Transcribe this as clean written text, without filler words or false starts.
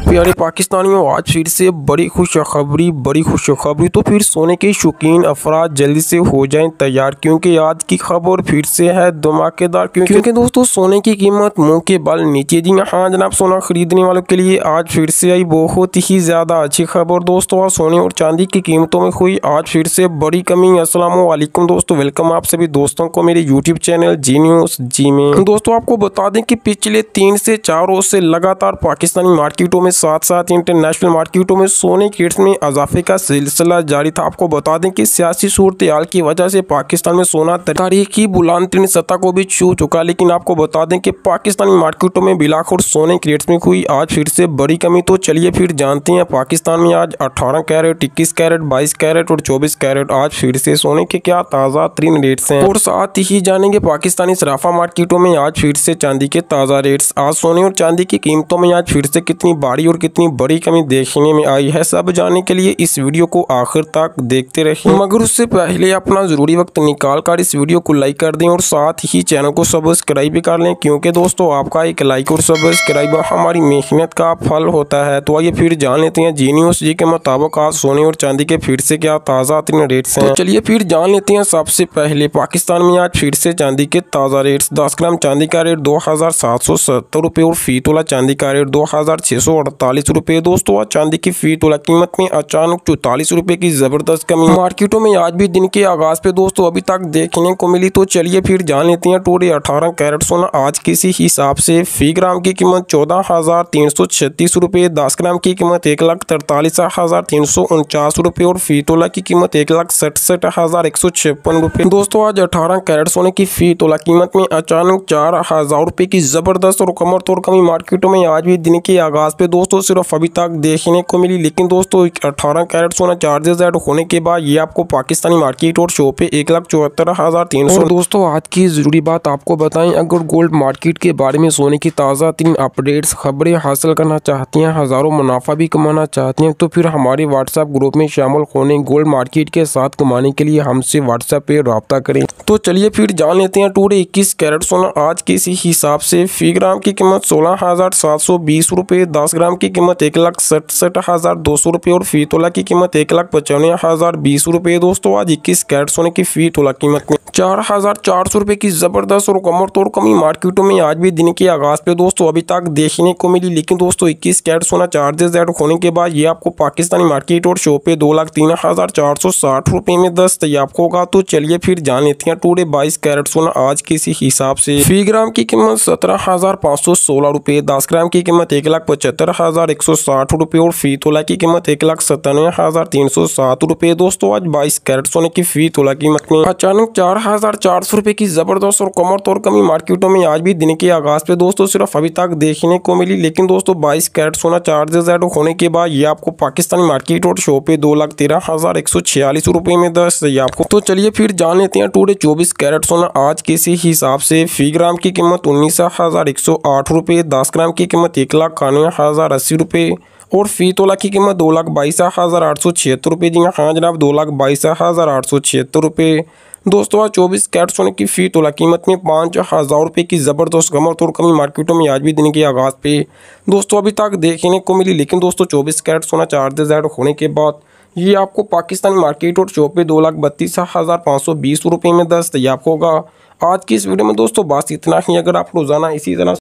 प्यारे पाकिस्तानियों, आज फिर से बड़ी खुशखबरी। तो फिर सोने के शौकीन अफराद जल्दी से हो जाएं तैयार, क्योंकि आज की खबर फिर से है धमाकेदार। क्योंकि दोस्तों सोने की कीमत मुंह के बल नीचे। जी हाँ जनाब, सोना खरीदने वालों के लिए आज फिर से आई बहुत ही ज़्यादा अच्छी खबर। दोस्तों आज सोने और चांदी की कीमतों में हुई आज फिर से बड़ी कमी। अस्सलाम वालेकुम दोस्तों, वेलकम आप सभी दोस्तों को मेरे यूट्यूब चैनल जी न्यूज़ जी में। दोस्तों आपको बता दें कि पिछले 3 से 4 रोज से लगातार पाकिस्तानी मार्केटों में साथ साथ इंटरनेशनल मार्केटों में सोने के रेट्स में इजाफे का सिलसिला जारी था। आपको बता दें कि सियासी सूरत हाल की वजह से पाकिस्तान में सोना तारीखी बुलंदतरीन सतह को भी छू चुका, लेकिन आपको बता दें कि पाकिस्तानी मार्केटों में बिलाखुर सोने के रेट्स में हुई आज फिर से बड़ी कमी। तो चलिए फिर जानते हैं पाकिस्तान में आज 18 कैरेट, 21 कैरेट, 22 कैरेट और 24 कैरेट आज फिर से सोने के क्या ताज़ा तरीन रेट्स हैं, और साथ ही जानेंगे पाकिस्तानी सराफा मार्केटों में आज फिर से चांदी के ताज़ा रेट्स। आज सोने और चांदी की कीमतों में आज फिर से कितनी भारी और कितनी बड़ी कमी देखने में आई है, सब जानने के लिए इस वीडियो को आखिर तक देखते रहें। मगर उससे पहले अपना जरूरी वक्त निकाल कर इस वीडियो को लाइक कर दें और साथ ही चैनल को सब्सक्राइब भी कर लें, क्योंकि दोस्तों आपका एक लाइक और सब्सक्राइब हमारी मेहनत का फल होता है। तो आइए फिर जान लेते हैं जी न्यूज़ जी के मुताबिक आज सोने और चांदी के फिर से क्या ताज़ा तरीन रेट्स हैं। तो चलिए फिर जान लेते हैं सबसे पहले पाकिस्तान में आज फिर से चांदी के ताज़ा रेट्स। 10 ग्राम चांदी का रेट 2770 रुपये और फी तोला चांदी का रेट 2648 रुपये। दोस्तों आज चांदी की फी तोला कीमत में अचानक 44 रुपये की जबरदस्त कमी मार्केटों में आज भी दिन के आगाज पे दोस्तों अभी तक देखने को मिली। तो चलिए फिर जान लेते हैं टोटल 18 कैरेट सोना आज किसी हिसाब से फी ग्राम की कीमत 14,336 रुपये, 10 ग्राम की कीमत 1,43,349 रुपये और फी तोला की कीमत 1,67,156 रुपये। दोस्तों आज 18 कैरेट सोने की फी तोला कीमत में अचानक 4,000 रुपये की जबरदस्त और कमर तोड़ कमी मार्केटों में आज भी दिन के आगाज पे दोस्तों सिर्फ अभी तक देखने को मिली। लेकिन दोस्तों 18 कैरेट सोना चार्जेस ऐड होने के बाद ये आपको पाकिस्तानी मार्केट और शो पे 1,74,300। दोस्तों आज की जरूरी बात आपको बताएं, अगर गोल्ड मार्केट के बारे में सोने की ताज़ा 3 अपडेट्स खबरें हासिल करना चाहती हैं, हज़ारों मुनाफा भी कमाना चाहती हैं, तो फिर हमारे व्हाट्सएप ग्रुप में शामिल होने गोल्ड मार्केट के साथ कमाने के लिए हमसे व्हाट्सएप पे रब्ता करें। तो चलिए फिर जान लेते हैं टोटल 21 कैरेट सोना आज किसी हिसाब से फी ग्राम की कीमत 16,720 रुपये, 10 ग्राम की कीमत 1,67,200 रुपये और फी तोला की कीमत 1,95,020 रुपये। दोस्तों आज 21 कैरेट सोने की फी तोला कीमत में 4,400 रुपये की जबरदस्त और कमर तोड़ कमी मार्केटों में आज भी दिन के आगाज पे दोस्तों अभी तक देखने को मिली। लेकिन दोस्तों 21 कैरेट सोना चार्जेस ऐड होने के बाद ये आपको पाकिस्तानी मार्केट और शो पे 2,03,460 रुपये में दस्तयाब होगा। तो चलिए फिर जान लेते हैं टोटल 22 कैरेट सोना आज किसी हिसाब से फी ग्राम की कीमत 17,516 रुपये, 10 ग्राम की कीमत 1,75,160 रुपये और फी तोला की कीमत 1,97,307 रुपये। दोस्तों आज 22 कैरेट सोने की फी तोला कीमत में अचानक 4,400 रुपये की जबरदस्त और कमर तोड़ कमी मार्केटों में आज भी दिन के आगाज पे दोस्तों सिर्फ अभी तक देखने को मिली। लेकिन दोस्तों 22 कैरेट सोना चार्जेस ऐड होने के बाद ये आपको पाकिस्तानी मार्केट और शो पे 2,13,146 रुपये में दस्तयाब हो। तो चलिए फिर जान लेते हैं टोटल 24 कैरेट सोना आज किसी हिसाब से फी ग्राम की कीमत 19,108 रुपये, 10 ग्राम की कीमत 1,91,080 रुपये और फी तोला की कीमत 2,22,876 रुपये। जी हाँ जनाब, 2,22,876 रुपये। दोस्तों आज 24 कैरेट सोने की फी तोला कीमत में 5,000 रुपये की जबरदस्त कमर तोड़ कमी मार्केटों में आज भी दिन के आगाज पे दोस्तों अभी तक देखने को मिली। लेकिन दोस्तों 24 कैरेट सोना चार्जेस ऐड होने के बाद ये आपको पाकिस्तानी मार्केट और शो पे 2,32,520 रुपये में दस्तयाब होगा। आज की इस वीडियो में दोस्तों बस इतना ही। अगर आप रोजाना इसी तरह